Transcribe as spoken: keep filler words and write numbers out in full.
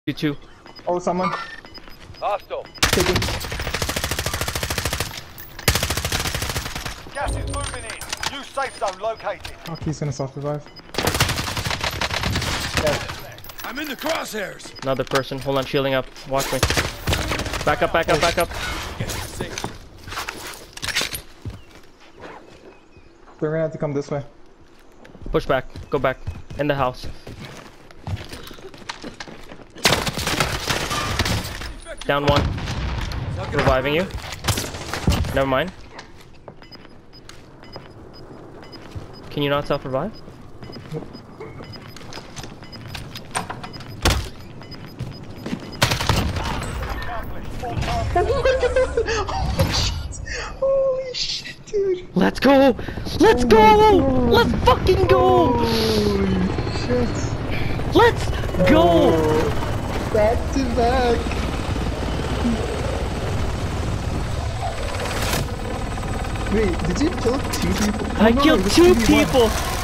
You too. Oh, someone. Hostile. Taking. Gas is moving in. New safe zone located. Fuck, he's gonna self-revive. I'm in the crosshairs. Another person. Hold on, shielding up. Watch me. Back up, back up, back up. They're gonna have to come this way. Push back. Go back. In the house. Down one. Reviving you. Never mind. Can you not self-revive? Holy shit, dude. Let's go! Let's Oh go! my Let's fucking go! Holy shit. Let's go! Oh, back to back. Wait, did you kill two people? I Oh, no, killed it was two two v one. people!